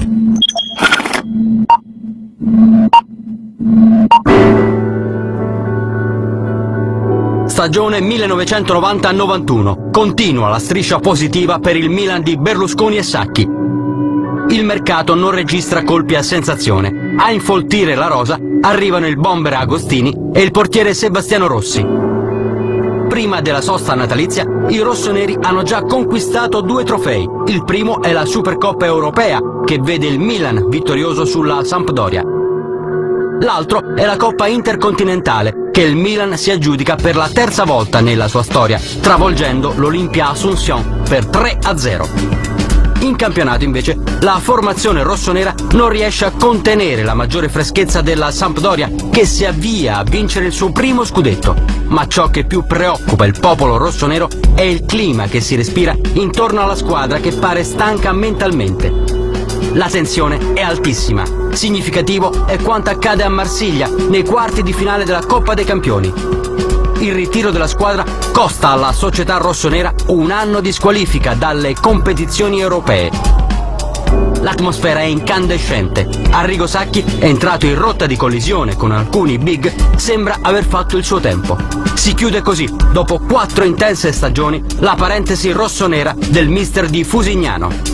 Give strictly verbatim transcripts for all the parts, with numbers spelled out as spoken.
Stagione millenovecentonovanta novantuno. Continua la striscia positiva per il Milan di Berlusconi e Sacchi. Il mercato non registra colpi a sensazione. A infoltire la rosa arrivano il bomber Agostini e il portiere Sebastiano Rossi. Prima della sosta natalizia, i rossoneri hanno già conquistato due trofei. Il primo è la Supercoppa europea, che vede il Milan vittorioso sulla Sampdoria. L'altro è la Coppa Intercontinentale, che il Milan si aggiudica per la terza volta nella sua storia, travolgendo l'Olympia Asunción per tre a zero. In campionato, invece, la formazione rossonera non riesce a contenere la maggiore freschezza della Sampdoria, che si avvia a vincere il suo primo scudetto. Ma ciò che più preoccupa il popolo rossonero è il clima che si respira intorno alla squadra, che pare stanca mentalmente. La tensione è altissima. Significativo è quanto accade a Marsiglia nei quarti di finale della Coppa dei Campioni. Il ritiro della squadra costa alla società rossonera un anno di squalifica dalle competizioni europee. L'atmosfera è incandescente. Arrigo Sacchi, entrato in rotta di collisione con alcuni big, sembra aver fatto il suo tempo. Si chiude così, dopo quattro intense stagioni, la parentesi rossonera del mister di Fusignano.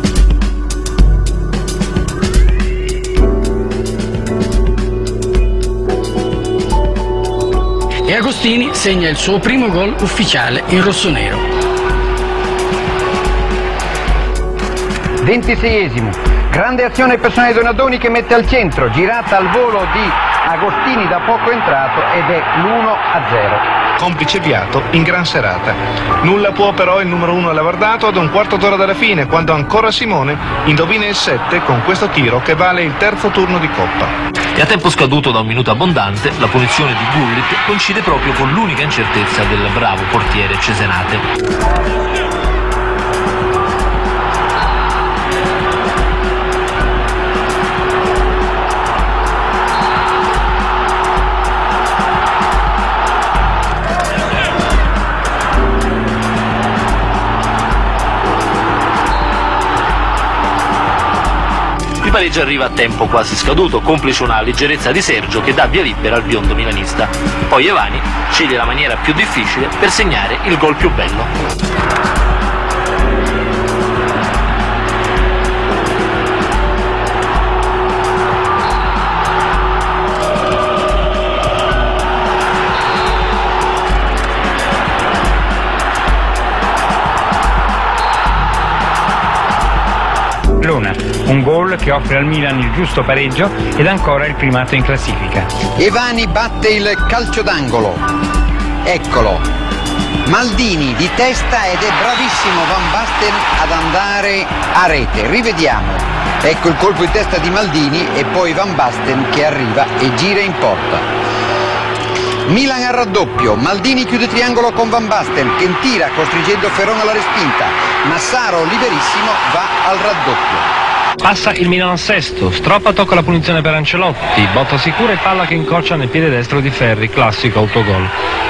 E Agostini segna il suo primo gol ufficiale in rossonero. ventiseiesimo. Grande azione personale di Donadoni che mette al centro, girata al volo di Agostini da poco entrato ed è l'uno a zero. Complice Viato in gran serata. Nulla può però il numero uno Lavardato ad un quarto d'ora dalla fine, quando ancora Simone indovina il sette con questo tiro che vale il terzo turno di Coppa. E a tempo scaduto da un minuto abbondante, la punizione di Gullit coincide proprio con l'unica incertezza del bravo portiere Cesenate. Il pareggio arriva a tempo quasi scaduto, complice una leggerezza di Sergio che dà via libera al biondo milanista. Poi Evani sceglie la maniera più difficile per segnare il gol più bello. Luna, un gol che offre al Milan il giusto pareggio ed ancora il primato in classifica. Evani batte il calcio d'angolo. Eccolo. Maldini di testa ed è bravissimo Van Basten ad andare a rete. Rivediamo. Ecco il colpo di testa di Maldini e poi Van Basten che arriva e gira in porta. Milan al raddoppio, Maldini chiude triangolo con Van Basten che tira costringendo Ferron alla respinta. Massaro liberissimo va al raddoppio. Passa il Milan al sesto, Stroppa tocca la punizione per Ancelotti, botta sicura e palla che incroccia nel piede destro di Ferri, classico autogol.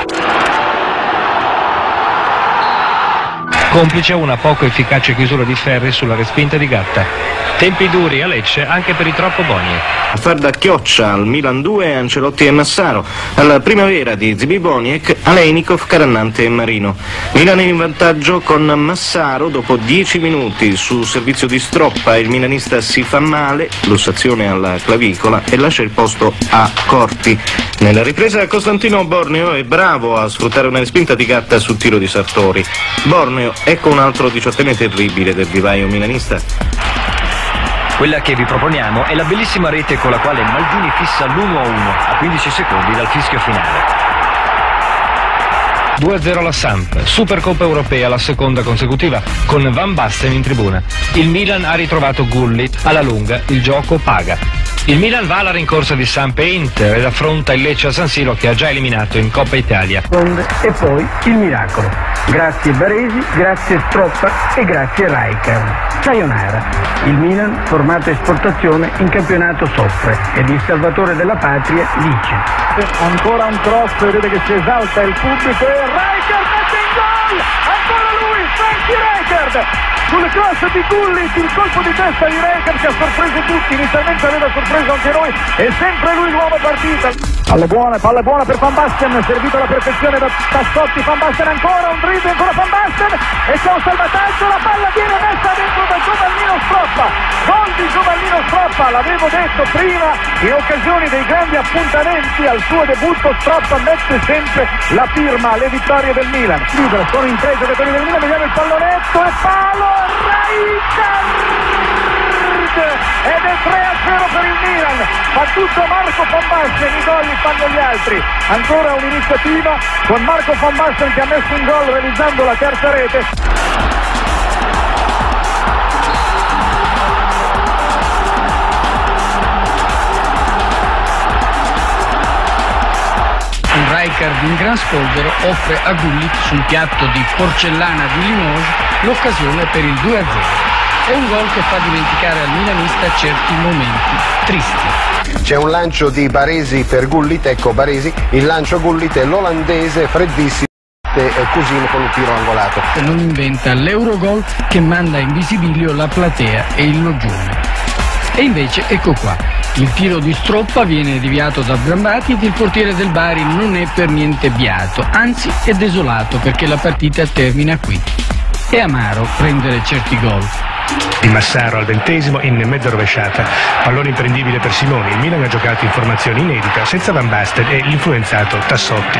Complice una poco efficace chiusura di Ferri sulla respinta di Gatta. Tempi duri a Lecce anche per i troppo Boniek. A far da chioccia al Milan due Ancelotti e Massaro, alla primavera di Zibi Boniek, Aleinikov, Carannante e Marino. Milan in vantaggio con Massaro dopo dieci minuti su servizio di Stroppa, il milanista si fa male, lussazione alla clavicola e lascia il posto a Corti. Nella ripresa Costantino Borneo è bravo a sfruttare una respinta di Gatta sul tiro di Sartori. Borneo, ecco un altro diciottenne terribile del vivaio milanista. Quella che vi proponiamo è la bellissima rete con la quale Maldini fissa l'uno a uno a quindici secondi dal fischio finale. due a zero la Samp, Supercoppa europea, la seconda consecutiva, con Van Basten in tribuna. Il Milan ha ritrovato Gullit, alla lunga il gioco paga. Il Milan va alla rincorsa di Samp e Inter ed affronta il Lecce a San Siro che ha già eliminato in Coppa Italia. E poi il miracolo. Grazie Baresi, grazie Stroppa e grazie Rijkaard. Sayonara. Il Milan, formato esportazione, in campionato soffre ed il salvatore della patria dice: ancora un cross, vedete che si esalta il pubblico e Rijkaard mette in gol! Ancora lui! Frankie Rijkaard sul cross di Gullit, il colpo di testa di Rijkaard che ha sorpreso tutti, inizialmente aveva sorpreso anche noi, e sempre lui l'uomo partita. Palle buone, palle buone per Van Basten, servito alla perfezione da Tassotti. Van Basten ancora, un dribbling ancora Van Basten, e c'è un salvataggio, la palla viene messa dentro da Giovannino Stroppa, gol di Giovannino Stroppa, l'avevo detto prima, in occasione dei grandi appuntamenti al suo debutto Stroppa mette sempre la firma alle vittorie del Milan. Libero, sono in tre giocatori del Milan, vediamo il pallonetto e palo, Rijkaard! Ed è tre a zero per il Milan, fa tutto Marco Van Basten, i gol li fanno gli altri. Ancora un'iniziativa con Marco Van Basten che ha messo un gol realizzando la terza rete. Un Rijkaard in gran spolvero offre a Gullit sul piatto di porcellana di Limoges l'occasione per il due a zero. È un gol che fa dimenticare al milanista certi momenti tristi. C'è un lancio di Baresi per Gullit, ecco Baresi, il lancio Gullit è l'olandese freddissimo e così con un tiro angolato. Non inventa l'Eurogol che manda in visibilio la platea e il loggione. E invece ecco qua, il tiro di Stroppa viene deviato da Brambati ed il portiere del Bari non è per niente beato, anzi è desolato perché la partita termina qui. È amaro prendere certi gol. Di Massaro al ventesimo in mezza rovesciata, pallone imprendibile per Simoni. Il Milan ha giocato in formazione inedita senza Van Basten e l'influenzato Tassotti.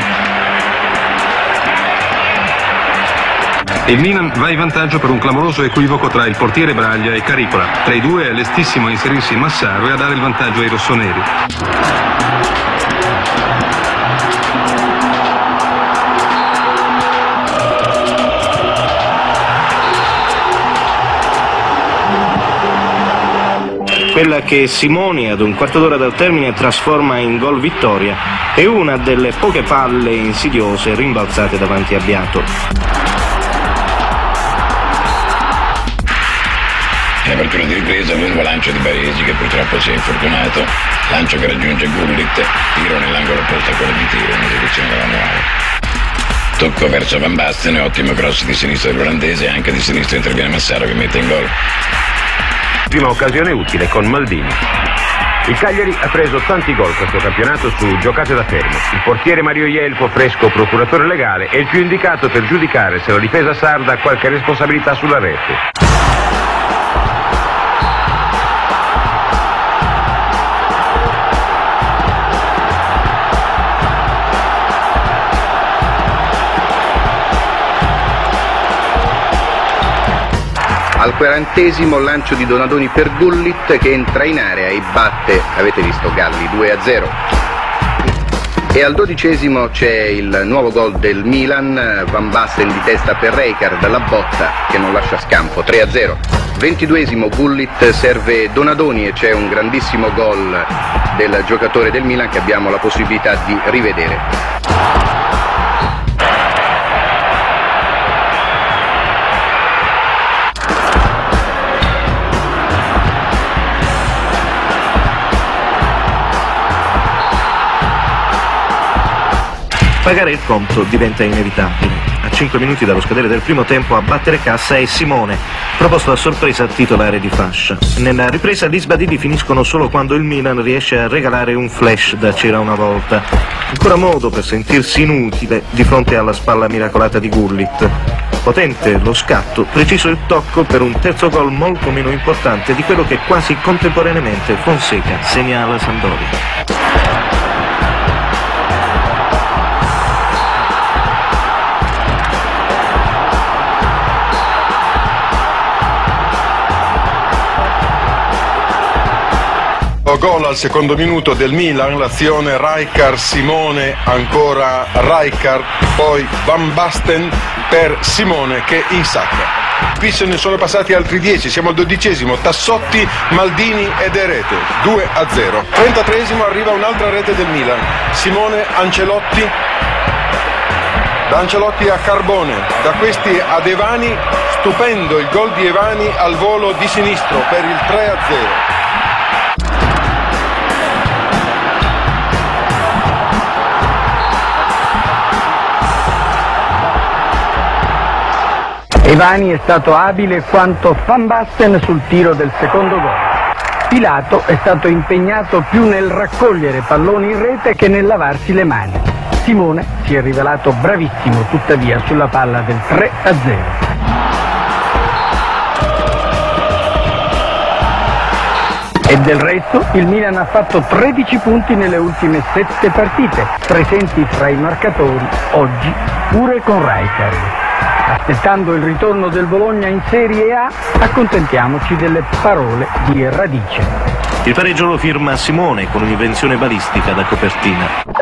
Il Milan va in vantaggio per un clamoroso equivoco tra il portiere Braglia e Caricola. Tra i due è lestissimo a inserirsi Massaro e a dare il vantaggio ai rossoneri. Quella che Simoni ad un quarto d'ora dal termine trasforma in gol vittoria è una delle poche palle insidiose rimbalzate davanti a Beato. In apertura di ripresa lungo lancio di Baresi che purtroppo si è infortunato, lancio che raggiunge Gullit, tiro nell'angolo opposto a quello di tiro in esecuzione della manuale. Tocco verso Van Basten, ottimo cross di sinistra dell'olandese, anche di sinistra interviene Massaro che mette in gol. Prima occasione utile con Maldini. Il Cagliari ha preso tanti gol questo campionato su giocate da fermo. Il portiere Mario Ielpo, fresco procuratore legale, è il più indicato per giudicare se la difesa sarda ha qualche responsabilità sulla rete. Al quarantesimo lancio di Donadoni per Gullit che entra in area e batte, avete visto, Galli due a zero. E al dodicesimo c'è il nuovo gol del Milan, Van Basten di testa per Rijkaard, la botta che non lascia scampo, tre a zero. ventiduesimo Gullit serve Donadoni e c'è un grandissimo gol del giocatore del Milan che abbiamo la possibilità di rivedere. Pagare il conto diventa inevitabile. A cinque minuti dallo scadere del primo tempo a battere cassa è Simone, proposto a sorpresa titolare di fascia. Nella ripresa gli sbadili finiscono solo quando il Milan riesce a regalare un flash da c'era una volta. Ancora modo per sentirsi inutile di fronte alla spalla miracolata di Gullit. Potente lo scatto, preciso il tocco per un terzo gol molto meno importante di quello che quasi contemporaneamente Fonseca segnala Sampdoria. Gol al secondo minuto del Milan, l'azione Rijkaard, Simone, ancora Rijkaard, poi Van Basten per Simone che insacca. Qui se ne sono passati altri dieci, siamo al dodicesimo, Tassotti, Maldini ed Erete, due a zero. trentatreesimo arriva un'altra rete del Milan, Simone, Ancelotti, da Ancelotti a Carbone, da questi ad Evani, stupendo il gol di Evani al volo di sinistro per il tre a zero. E Evani è stato abile quanto Van Basten sul tiro del secondo gol. Pilato è stato impegnato più nel raccogliere palloni in rete che nel lavarsi le mani. Simone si è rivelato bravissimo tuttavia sulla palla del tre a zero. E del resto il Milan ha fatto tredici punti nelle ultime sette partite, presenti fra i marcatori oggi pure con Rijkaard. Aspettando il ritorno del Bologna in Serie A, accontentiamoci delle parole di Radice. Il pareggio lo firma Simone con un'invenzione balistica da copertina.